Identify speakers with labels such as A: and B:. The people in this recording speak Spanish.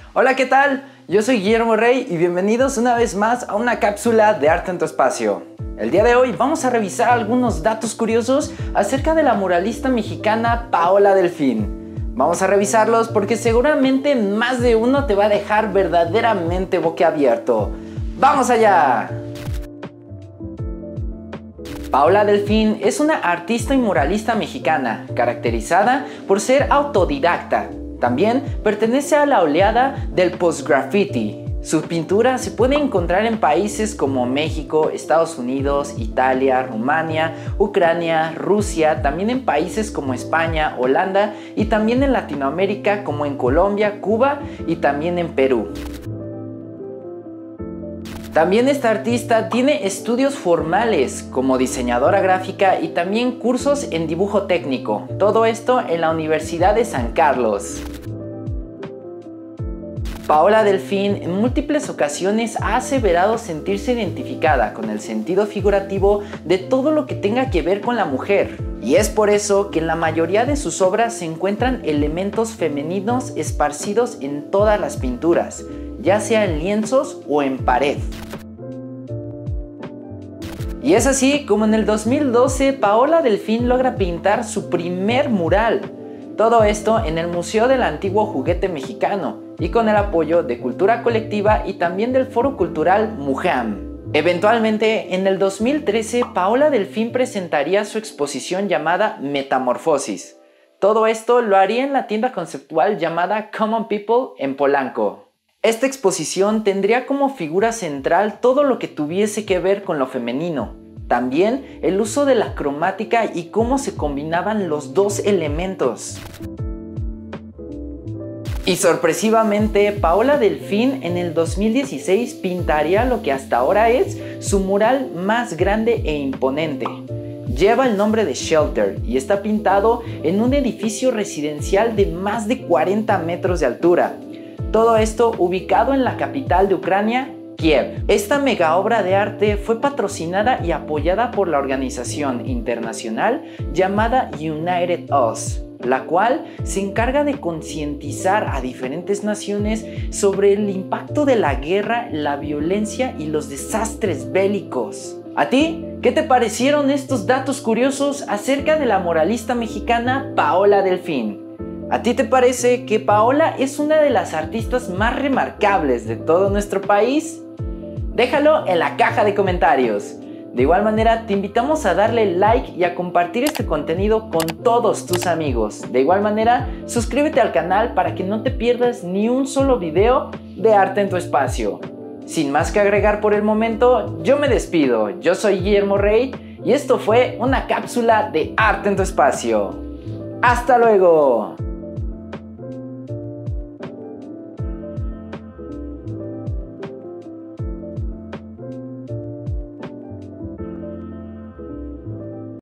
A: Hola, ¿qué tal? Yo soy Guillermo Rey y bienvenidos una vez más a una cápsula de Arte en tu Espacio. El día de hoy vamos a revisar algunos datos curiosos acerca de la muralista mexicana Paola Delfín. Vamos a revisarlos porque seguramente más de uno te va a dejar verdaderamente boquiabierto. ¡Vamos allá! Paola Delfín es una artista y muralista mexicana, caracterizada por ser autodidacta. También pertenece a la oleada del post-graffiti. Su pintura se puede encontrar en países como México, Estados Unidos, Italia, Rumania, Ucrania, Rusia, también en países como España, Holanda y también en Latinoamérica como en Colombia, Cuba y también en Perú. También esta artista tiene estudios formales como diseñadora gráfica y también cursos en dibujo técnico. Todo esto en la Universidad de San Carlos. Paola Delfín en múltiples ocasiones ha aseverado sentirse identificada con el sentido figurativo de todo lo que tenga que ver con la mujer. Y es por eso que en la mayoría de sus obras se encuentran elementos femeninos esparcidos en todas las pinturas, ya sea en lienzos o en pared. Y es así como en el 2012 Paola Delfín logra pintar su primer mural. Todo esto en el Museo del Antiguo Juguete Mexicano y con el apoyo de Cultura Colectiva y también del Foro Cultural MUJAM. Eventualmente, en el 2013, Paola Delfín presentaría su exposición llamada Metamorfosis. Todo esto lo haría en la tienda conceptual llamada Common People en Polanco. Esta exposición tendría como figura central todo lo que tuviese que ver con lo femenino. También el uso de la cromática y cómo se combinaban los dos elementos. Y sorpresivamente, Paola Delfín en el 2016 pintaría lo que hasta ahora es su mural más grande e imponente. Lleva el nombre de Shelter y está pintado en un edificio residencial de más de 40 metros de altura. Todo esto ubicado en la capital de Ucrania, Kiev. Esta mega obra de arte fue patrocinada y apoyada por la organización internacional llamada United Us, la cual se encarga de concientizar a diferentes naciones sobre el impacto de la guerra, la violencia y los desastres bélicos. ¿A ti? ¿Qué te parecieron estos datos curiosos acerca de la muralista mexicana Paola Delfín? ¿A ti te parece que Paola es una de las artistas más remarcables de todo nuestro país? Déjalo en la caja de comentarios. De igual manera, te invitamos a darle like y a compartir este contenido con todos tus amigos. De igual manera, suscríbete al canal para que no te pierdas ni un solo video de Arte en tu Espacio. Sin más que agregar por el momento, yo me despido. Yo soy Guillermo Rey y esto fue una cápsula de Arte en tu Espacio. ¡Hasta luego!